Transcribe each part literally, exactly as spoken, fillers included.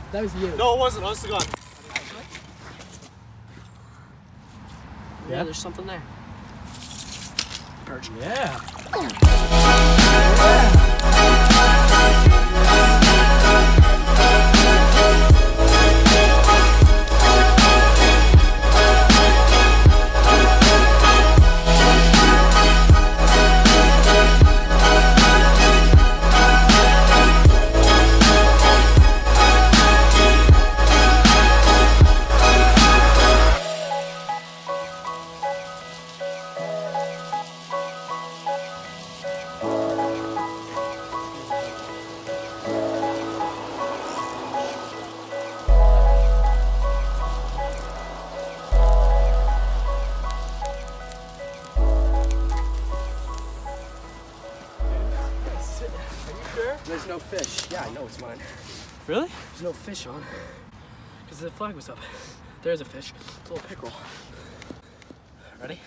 That was you. No, it wasn't. Honest to God. Yeah, yeah, there's something there. Perch. Yeah. There's no fish. Yeah, I know it's mine. Really? There's no fish on. Because the flag was up. There's a fish. It's a little pickerel. Ready?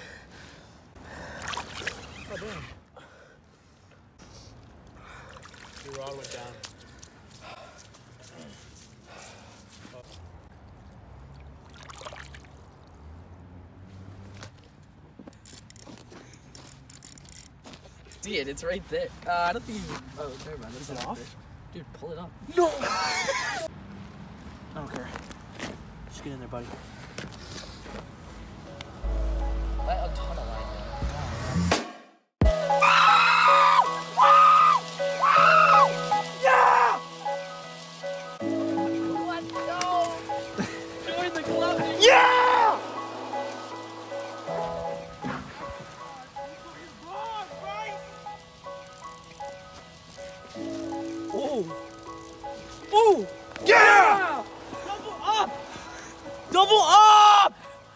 Oh, damn. Your rod went down. See it, it's right there. Uh, I don't think you. Oh, never mind. Is it off? Fish. Dude, pull it up. No! I don't care. Just get in there, buddy. Let a ton of line there. Yeah! Let's go! Join the club! Yeah! Oh! Oh! Yeah! Double up! Double up!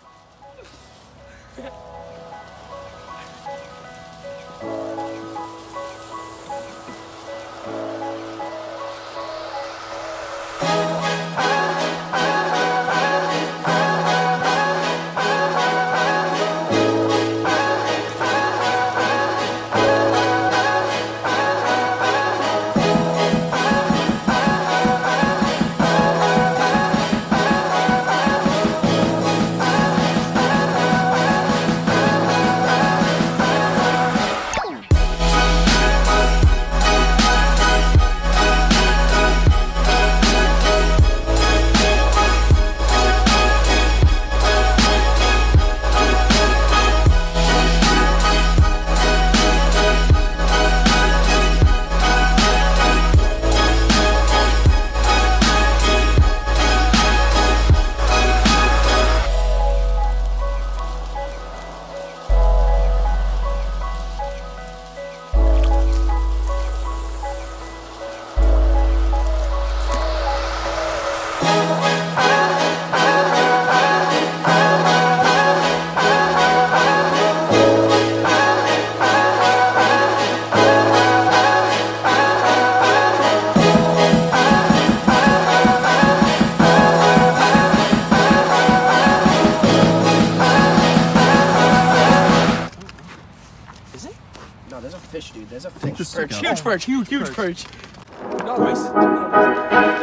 No, there's a fish, dude. There's a fish. Perch. Huge perch, huge, huge perch. No, Rice.